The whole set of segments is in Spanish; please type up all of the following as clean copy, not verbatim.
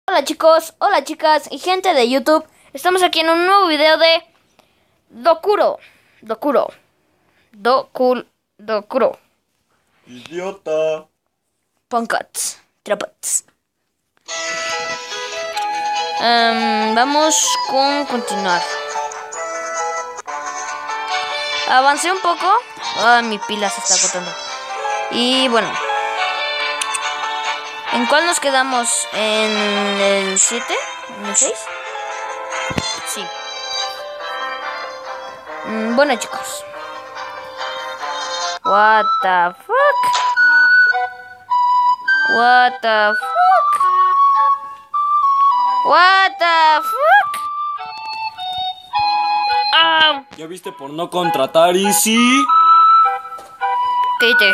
Hola chicos, hola chicas y gente de YouTube. Estamos aquí en un nuevo video de Dokuro. Idiota. Punkats. Trapats. Vamos con continuar. Avancé un poco. Mi pila se está agotando. Y bueno. ¿En cuál nos quedamos? ¿En el 7? ¿En el 6? Sí. Bueno chicos. What the fuck? What the fuck? What the fuck? ¿Ya viste por no contratar Easy? Cállate.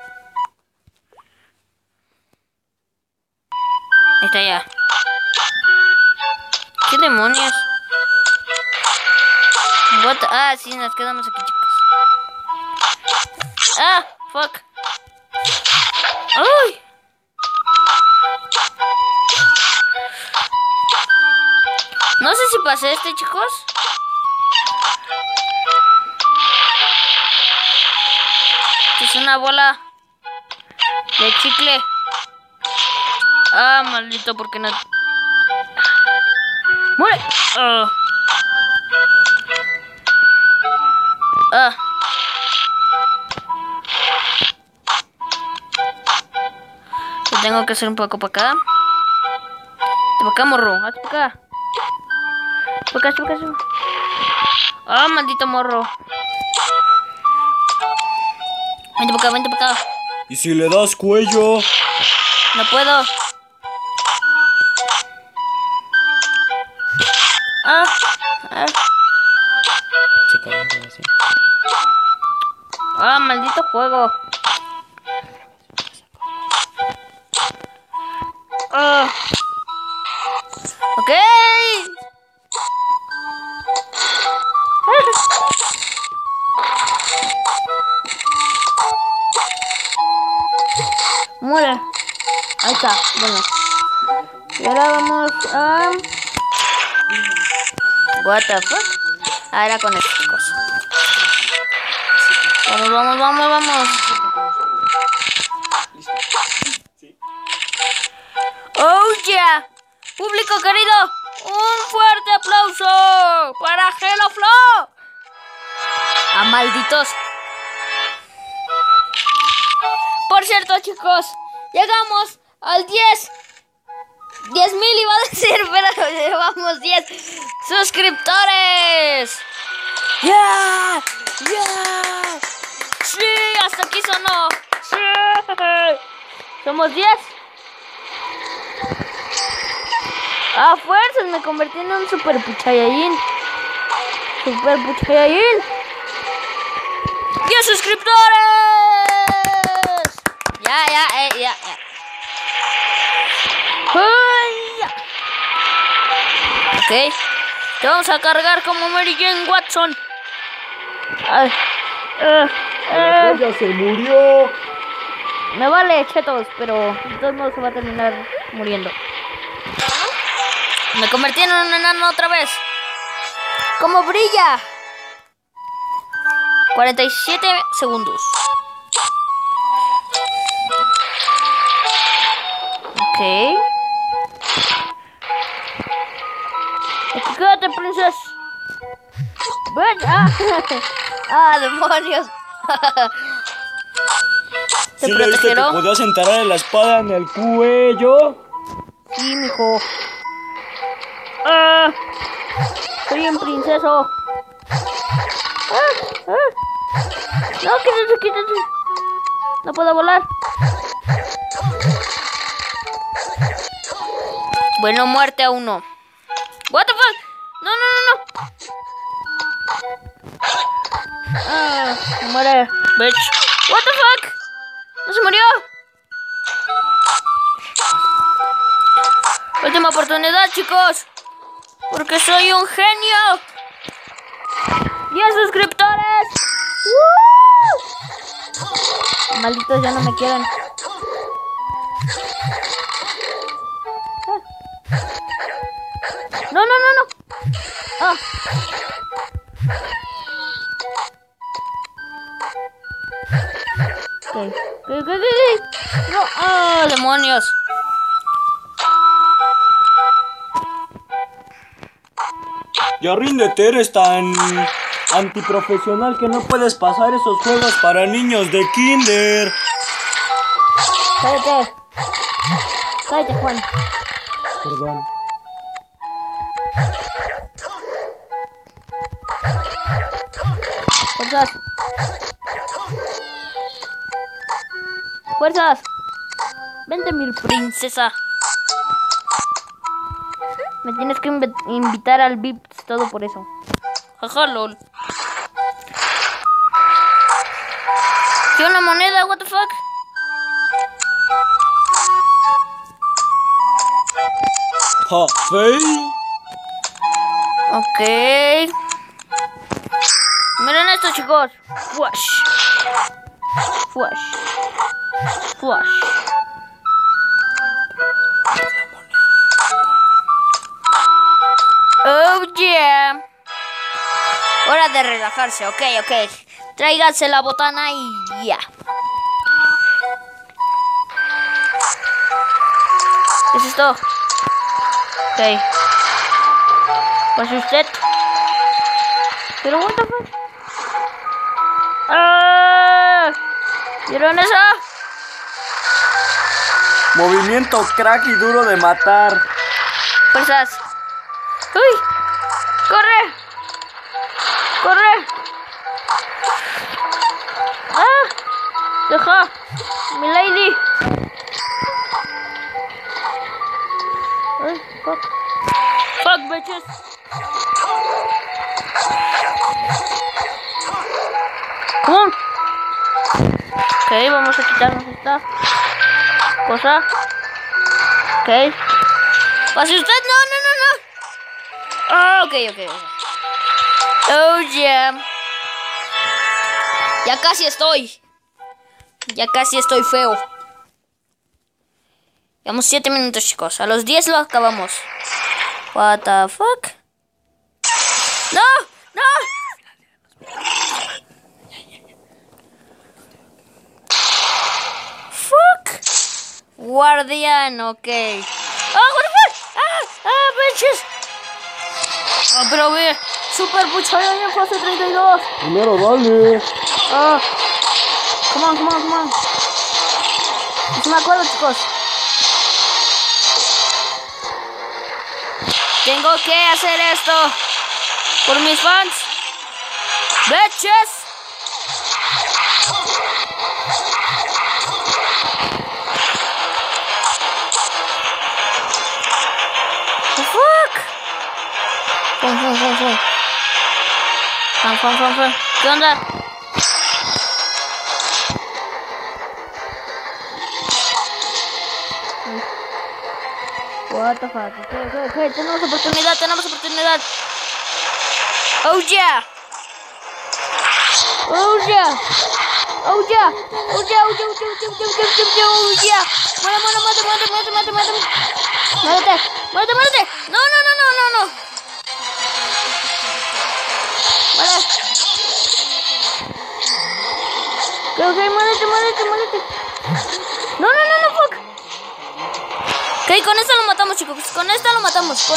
Ahí está ya. ¿Qué demonios? What? Sí, nos quedamos aquí, chicos. Fuck. ¡Ay! No sé si pasé chicos. Es una bola de chicle. Maldito, porque no. ¡Muere! Yo tengo que hacer un poco para acá. Para acá, morro. Hazte para acá. Para acá. Maldito morro. Vente para acá. ¿Y si le das cuello? No puedo. Maldito juego. Ok. Muere. Ahí está. Bueno. Y ahora vamos a... What the fuck? Ahora con estos chicos. Vamos. Oh yeah. Público querido, un fuerte aplauso para Hello Flow. Malditos. Por cierto, chicos, llegamos al 10,000 iba a decir, pero llevamos 10 suscriptores. ¡Yeah! ¡Sí! Hasta aquí sonó. ¡Sí! Somos 10. A fuerzas me convertí en un super puchayallín. 10 suscriptores. Ya. Ok. Te vamos a cargar como Mary Jane Watson. Ya se murió. Me vale, chetos, pero de todos modos se va a terminar muriendo. Me convertí en un enano otra vez. ¿Cómo brilla? 47 segundos. Ok. Quédate, princesa. Ven. Demonios. ¿Te ¿Sí le viste que protegieron? podías enterrar la espada en el cuello? Sí, mijo. Soy un princeso. No, quítate. No puedo volar. Bueno, muerte a uno. What the fuck? No. Muere, bitch. What the fuck? No se murió. Última oportunidad, chicos. Porque soy un genio. 10 suscriptores. Malditos, ya no me quieren. No, no, no, no. Ah. ¿Qué? No, ah, demonios. Ya ríndete, eres tan antiprofesional que no puedes pasar esos juegos para niños de kinder. Cállate. Cállate, Juan. Perdón. Fuerzas. Fuerzas. Vente, mi princesa. Me tienes que invitar al Vips, todo por eso. Jaja, lol. ¿Qué una moneda? What the fuck? Ja, fail. Ok. Miren esto, chicos. Flash. Flash. Flash. Oh yeah. Hora de relajarse, ok. Tráiganse la botana y ya. ¿Qué es esto? Ok. Pues usted. Pero what the fuck? ¿Vieron eso? Movimiento crack y duro de matar. Fuerzas. ¡Uy! ¡Corre! ¡Corre! ¡Ah! ¡Deja! ¡Mi lady! ¡Ay, fuck! ¡Fuck, bitches! ¡Come on! Ok, vamos a quitarnos esta cosa. Ok. ¡Pase usted! ¡No! Oh, ok. Oh, yeah. Ya casi estoy feo. Llevamos 7 minutos, chicos. A los 10 lo acabamos. What the fuck? ¡No! Fuck. Guardián, ok. ¡Oh, what the fuck! ¡Ah, bitches! Ah, pero ve, super pucha en fase 32. Primero dale. Come on. No me acuerdo, chicos. Tengo que hacer esto por mis fans. Bitches. The fuck? Fum. ¿Qué onda? What the fuck? Ok. Tenemos oportunidad. Oh yeah. Muérete. No. Vale. Ok, muérete. No, fuck. Ok, con esta lo matamos, chicos. Con esta lo matamos.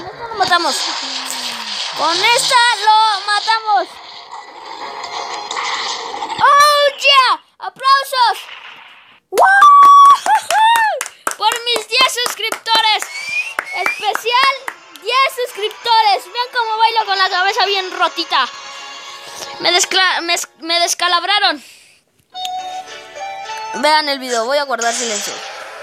¡Oh, yeah! ¡Aplausos! ¡Woo! Por mis 10 suscriptores. Especial 10 suscriptores. Vean cómo bailo con la cabeza bien rotita. Me descalabraron. Vean el video. Voy a guardar silencio.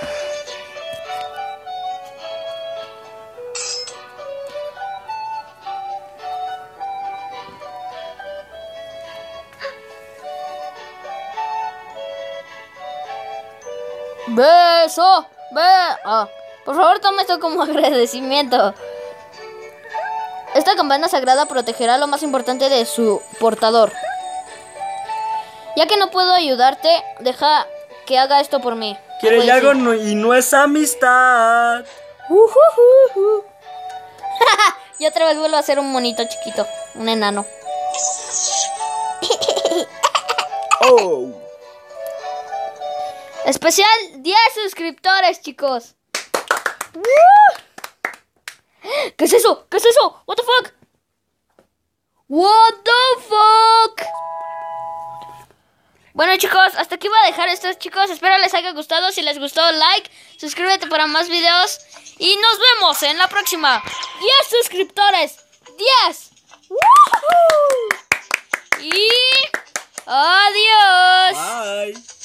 Beso. Por favor, tome esto como agradecimiento. Esta campana sagrada protegerá lo más importante de su portador. Ya que no puedo ayudarte, deja que haga esto por mí. Quiere algo y no es amistad. Y otra vez vuelvo a ser un monito chiquito. Un enano. Oh. Especial 10 suscriptores, chicos. ¿Qué es eso? ¿Qué es eso? What the fuck? What the fuck? Bueno, chicos, hasta aquí voy a dejar esto, chicos. Espero les haya gustado. Si les gustó, like, suscríbete para más videos. Y nos vemos en la próxima. 10 suscriptores. 10. ¡Woohoo! Y adiós. Bye.